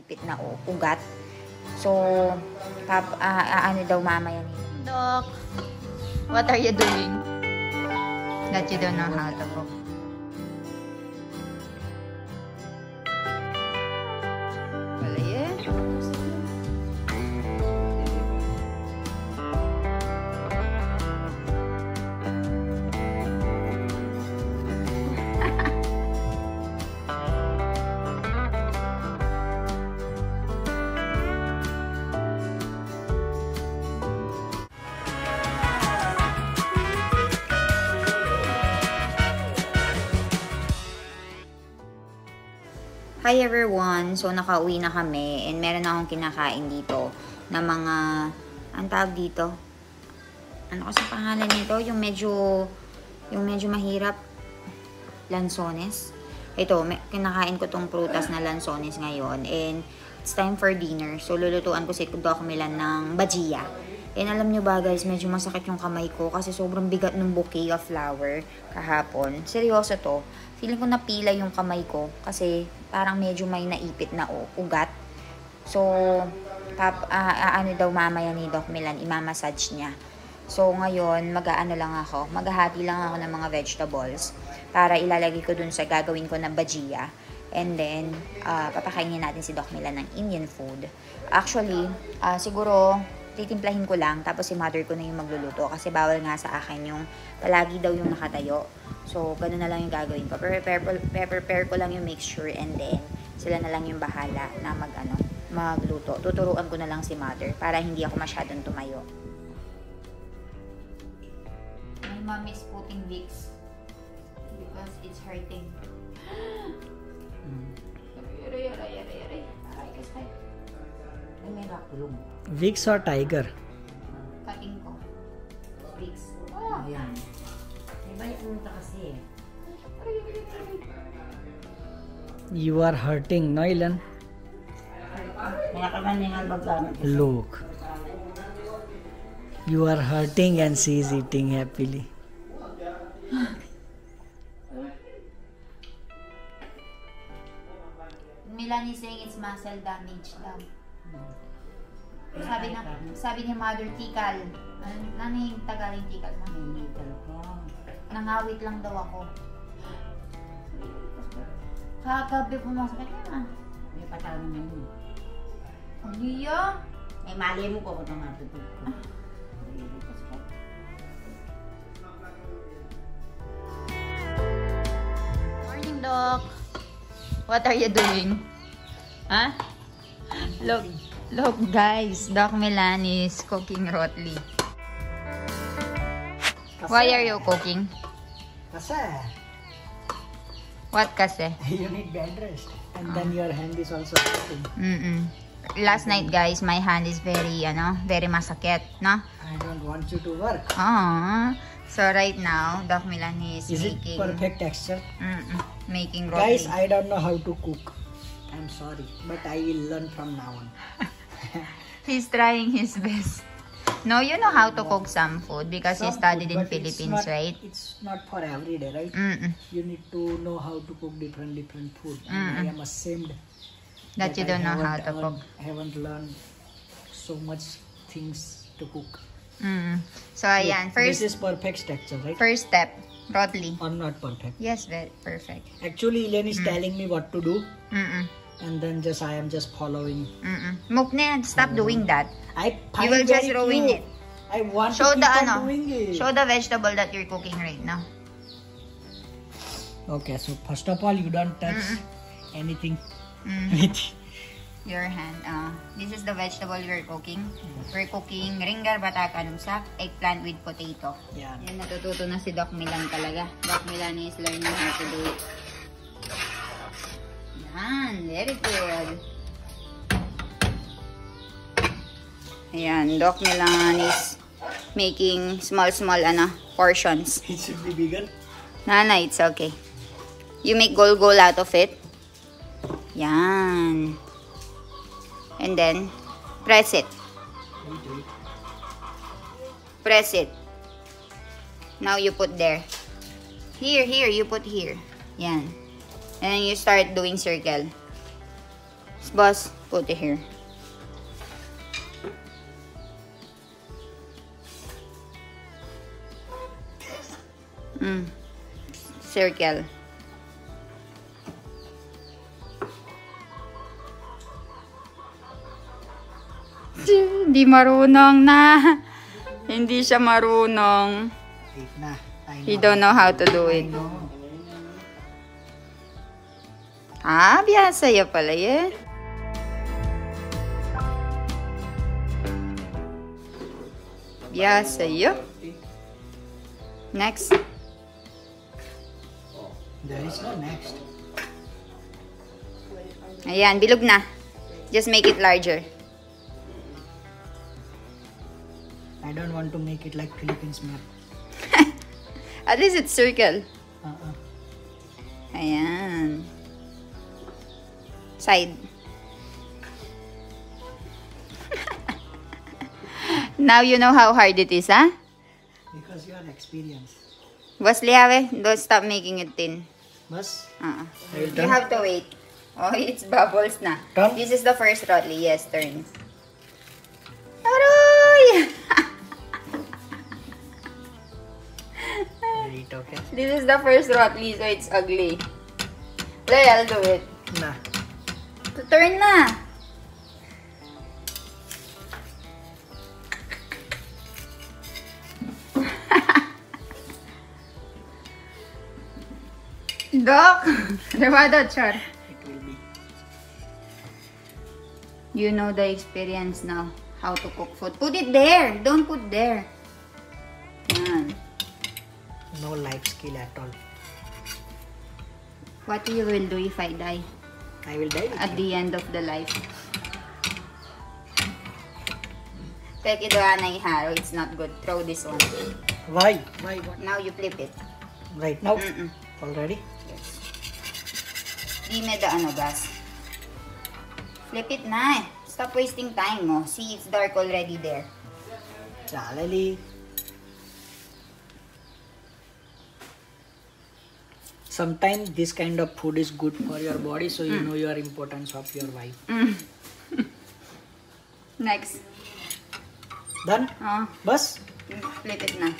naipit na ugat. So, ano daw mamaya nito? Doc, what are you doing? That you don't know how to cook. Wala eh. Hi everyone! So, nakauwi na kami and meron akong kinakain dito na mga, ang tawag dito? Ano kasi pangalan nito? Yung medyo mahirap. Lansones. Ito, kinakain ko tong prutas na lansones ngayon and it's time for dinner. So, lulutuan ko si Doc Milan ng bajia. And alam nyo ba guys, medyo masakit yung kamay ko kasi sobrang bigat ng bouquet of flower kahapon. Seryoso to. Feeling ko napila yung kamay ko kasi parang medyo may naipit na ugat. So, ano daw mamaya ni Doc Milan, imamassage niya. So, ngayon, maghahati lang ako ng mga vegetables para ilalagay ko dun sa gagawin ko na bajia. And then, papakainin natin si Doc Milan ng Indian food. Actually, siguro, titimplahin ko lang, tapos si mother ko na yung magluluto kasi bawal nga sa akin yung palagi daw yung nakatayo. So, ganun na lang yung gagawin ko. Prepare ko lang yung mixture and then sila na lang yung bahala na magluto. Tuturuan ko na lang si mother para hindi ako masyadong tumayo. My mom is putting Vicks because it's hurting. Vicks or Tiger? Cutting ko. Vicks. Ayan. Diba yung punta kasi eh. You are hurting, no Ilan? Look. You are hurting and she is eating happily. Milan is saying it's muscle damage daw. Sabi ni mother, tikal. Ano yung Tagalog tikal na? Nangawit lang daw ako. Kagabi pumasok ka na. May patawin na yun. Ang hiya. May mali mo ko kung matutug ko. Morning, Doc. What are you doing? Huh? Look guys, Doc Milan is cooking rotli. Why are you cooking? Kasi. What kasi? You need bed rest. And then your hand is also hurting. Last night guys, my hand is very masakit, no? I don't want you to work. So right now, Doc Milan is it making perfect texture? making rotli. Guys, I don't know how to cook. I'm sorry, but I will learn from now on. He's trying his best. No, you know how to cook some food because you studied in Philippines, right? It's not for every day, right? You need to know how to cook different food. And I am ashamed that you don't know how to cook. I haven't learned so much things to cook. So, ayan. This is perfect texture, right? First step, rotli. Or not perfect? Yes, very perfect. Actually, Elen is telling me what to do. And then I am just following. Mukne, stop doing that. You will just ruin it. I want Show to keep on doing it. Show the vegetable that you're cooking right now. Okay, so first of all, you don't touch anything with your hand. This is the vegetable we're cooking. We're cooking ringar bataka numsak, eggplant with potato. Yeah. Yan, natututo na si Doc Milan talaga. Doc Milan is learning how to do it. Yan, very good. Ayan, Doc Milan is making small portions. It should be bigger. Nana, it's okay. You make goal out of it. Yan. And then, press it. Press it. Now you put there. Here, you put here. Yan. And then you start doing circle. Boss, put it here. Circle. Hindi marunong na. Hindi siya marunong. Wait na. I He know. don't know how to do it. I know. Biasa ya pala eh. Biasa ya. Next. There is no next. Ayan, bilog na. Just make it larger. I don't want to make it like Philippines map. At least it's circle. Uh-uh. Ayan. Side. Now you know how hard it is, huh? Because you are experienced. Boss Liave, don't stop making it thin. Bus. Uh-uh. I will You turn. have to wait. Oh, it's bubbles na. Turn. This is the first rotli. Yes, turn. Aroy! Wait, okay. This is the first rotli, so it's ugly. There, I'll do it. Nah. Turn na! Doc! Rewado, char. It will be. You know the experience now. How to cook food. Put it there! Don't put there. Yan. No life skill at all. What you will do if I die? I will die with At you. the end of the life. Peki doon na iharo. It's not good. Throw this one. Why? Why? What? Now you flip it. Right now? Mm-mm. Already? Yes. Give me the ano, gas. Flip it na. Stop wasting time mo. See, it's dark already there. Chalali. Sometimes this kind of food is good for your body, so you know your importance of your wife. Next. Done? Oh, Bus? flip it na.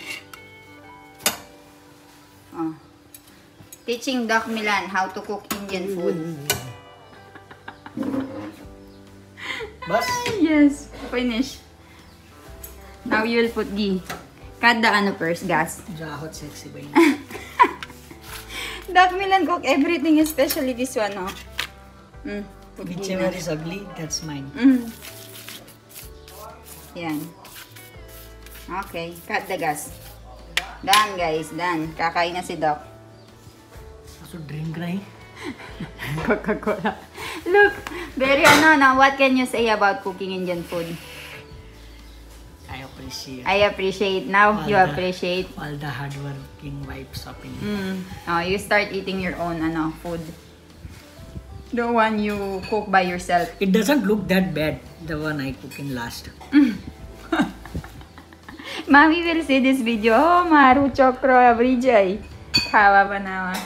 Oh. Teaching Doc Milan how to cook Indian food. Bus? Yes, finish. Now you'll put ghee. Cut the ano first, gas. Jahot sexy ba yun? Doc Milan cook everything, especially this one, oh. Put ghee Whichever na. is ugly, that's mine. Yan. Okay, cut the gas. Done, guys, done. Kakain na si Doc. So drink na eh. Coca-Cola. Look, very ano, no? What can you say about cooking Indian food? I appreciate I appreciate. Now, you All the- appreciate. all the hardworking wives of India. Oh, you start eating your own ano food. The one you cook by yourself. It doesn't look that bad, the one I cook in last. Mommy will see this video. Oh, Maru Chokro Abrijay. Kawa pa naman.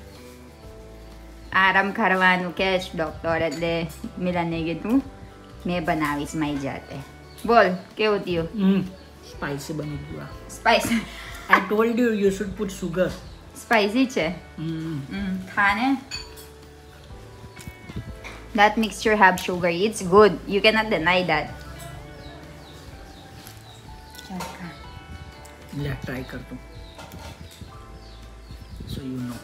Aram Karawanu Kesh, Doctor at the Milanege tu. May banawis may jate. Bol, cute you. Spicy bani pura. Spice. I told you you should put sugar. Spicy che. Khane. That mixture have sugar. It's good. You cannot deny that. ले try कर तू. So you know.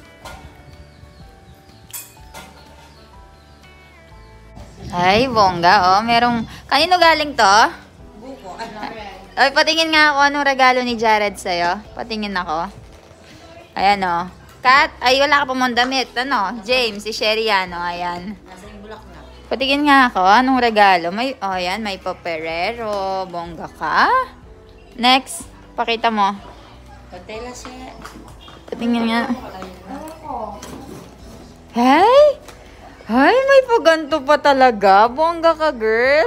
Ay, bongga, oh. Merong... Kanino galing to? Ay, patingin nga ako anong regalo ni Jared sa'yo. Patingin ako. Ayan, oh. Kat, ay, wala ka pa mong damit. Ano? James, si Sherry yan, oh. Ayan. Nasa yung bulak na. Patingin nga ako, anong regalo? May, oh, ayan, may paperero. Bongga ka. Next, pakita mo. Patela siya. Patingin nga. Hey! Hay, may paganto pa talaga. Bongga ka, girl.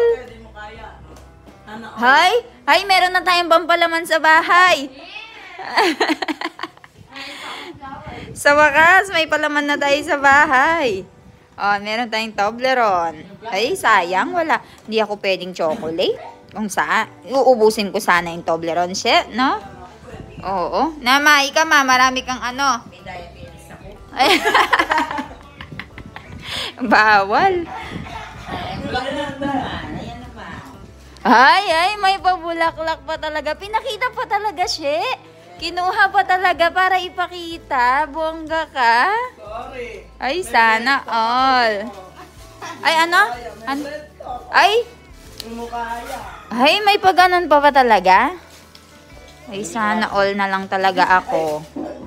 Hay! Hay, meron na tayong pampalaman sa bahay. Sa wakas, may palaman na tayo sa bahay. Oh, meron tayong Toblerone. Ay, sayang. Wala. Hindi ako pwedeng chocolate. Kung saan. Uubusin ko sana yung Toblerone, shit, no? Oo. Namay ka, ma. Marami kang ano. May diabetes ako. Ay. Bawal. Bulaklak naman. Ayan naman. Ay, may pabulaklak pa talaga. Pinakita pa talaga, she. Kinuha pa talaga para ipakita. Bongga ka. Sorry. Ay, sana all. Ay, ano? Ay, ay, may paganon pa talaga? Ay, sana all na lang talaga ako.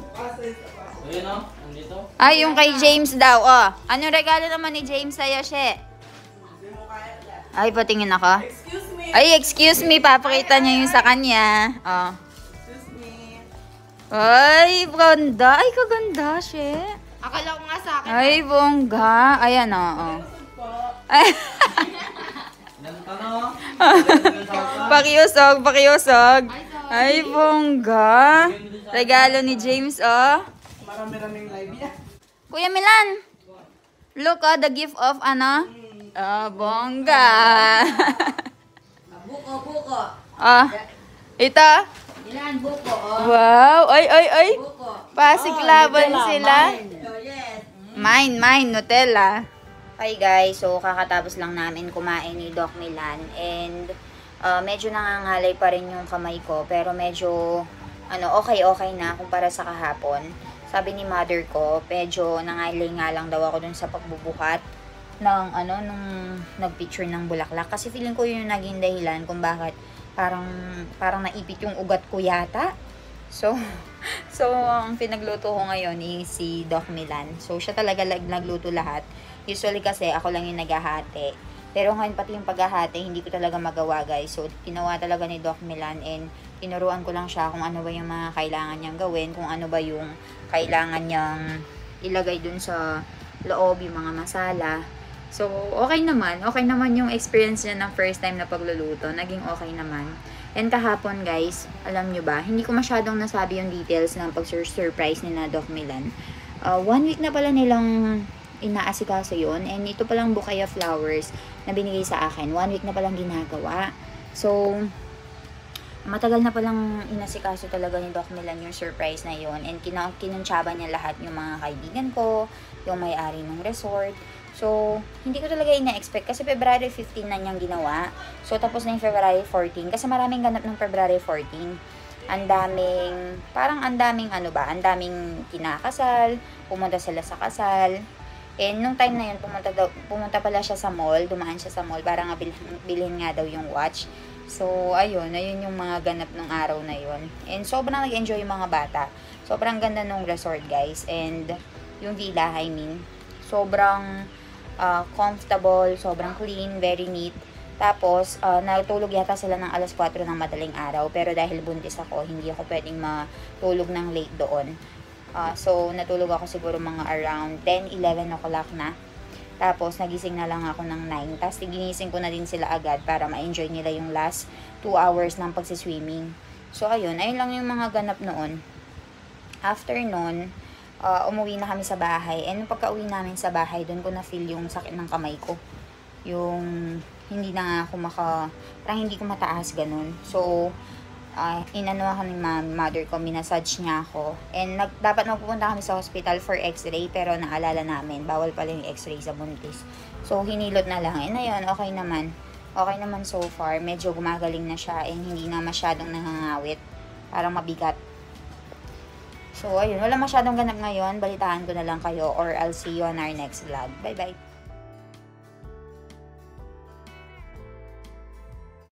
Ay, yung kay James daw, oh. Anong regalo naman ni James sa'yo, she? Ay, patingin ako. Ay, excuse me. Papakita niya yung sa kanya. Oh. Ay, ganda. Ay, kaganda, she. Akala ko nga sa akin. Ay, bongga. Ayan, oo. Ay. Pakiusog, pakiusog. Ay, bongga. Regalo ni James, oh. Marami-raming live yan. Kuya Milan. Look, oh, the gift of, ano? Oh, bongga. Buko. Oh, ito. Ilan buko, oh? Wow. Ay. Buko. Pasiklaban sila. Oh, yes. Mine, Nutella. Hi guys, so kakatapos lang namin kumain ni Doc Milan and medyo nangangalay pa rin yung kamay ko pero medyo okay na kumpara sa kahapon. Sabi ni mother ko, medyo nangalay nga lang daw ako dun sa pagbubuhat ng nung nagpicture ng bulaklak kasi feeling ko yun yung naging dahilan kung bakit parang naipit yung ugat ko yata. So ang pinagluto ko ngayon is si Doc Milan. So, siya talaga nagluto lahat. Usually kasi ako lang yung naghahati. Pero ngayon pati yung paghahati, hindi ko talaga magawa guys. So, ginawa talaga ni Doc Milan and tinuruan ko lang siya kung ano ba yung mga kailangan niyang gawin, kung ano ba yung kailangan niyang ilagay dun sa loob, yung mga masala. So, okay naman. Okay naman yung experience niya ng first time na pagluluto. Naging okay naman. And kahapon guys, alam nyo ba, hindi ko masyadong nasabi yung details ng pag-surprise ni na Doc Milan. 1 week na pala nilang inaasikaso yun. And ito palang bouquet of flowers na binigay sa akin. 1 week na palang ginagawa. So, matagal na palang inasikaso talaga ni Doc Milan yung surprise na yun. And kinuntsaba niya lahat yung mga kaibigan ko, yung may-ari ng resort. So, hindi ko talaga ina-expect kasi February 15 na niyang ginawa. So, tapos na yung February 14. Kasi maraming ganap ng February 14. Ang daming kinakasal. Pumunta sila sa kasal. And nung time na yun, pumunta pala siya sa mall. Dumaan siya sa mall para nga bilhin nga daw yung watch. So, ayun yung mga ganap nung araw na yun. And sobrang nag-enjoy yung mga bata. Sobrang ganda nung resort, guys. And yung villa, sobrang comfortable, sobrang clean, very neat. Tapos, natulog yata sila ng alas 4 ng madaling araw. Pero dahil buntis ako, hindi ako pwedeng matulog ng late doon. So, natulog ako siguro mga around 10, 11 o'clock na. Tapos, nagising na lang ako ng 9. Tapos, ginising ko na din sila agad para ma-enjoy nila yung last 2 hours ng pagsiswimming. So, ayun lang yung mga ganap noon. After noon, umuwi na kami sa bahay. And pagka-uwi namin sa bahay, doon ko na-feel yung sakit ng kamay ko. Yung hindi na nga ako parang hindi ko mataas ganun. So, inano ako ni mother ko, minasage niya ako. And dapat magpupunta kami sa hospital for x-ray, pero naalala namin, bawal pala yung x-ray sa buntis. So, hinilot na lang. And ayun, okay naman. Okay naman so far. Medyo gumagaling na siya and hindi na masyadong nangangawit. Parang mabigat. So, ayun. Wala masyadong ganap ngayon. Balitaan ko na lang kayo or I'll see you on our next vlog. Bye-bye!